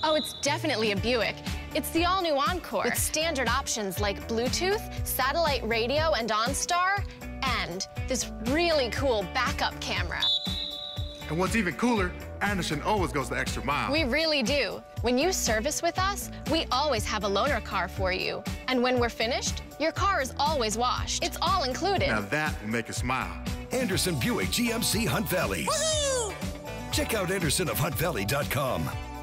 Oh, it's definitely a Buick. It's the all-new Encore with standard options like Bluetooth, satellite radio, and OnStar, and this really cool backup camera. And what's even cooler, Anderson always goes the extra mile. We really do. When you service with us, we always have a loaner car for you. And when we're finished, your car is always washed. It's all included. Now that will make us smile. Anderson Buick GMC Hunt Valley. Woohoo! Check out AndersonofHuntValley.com.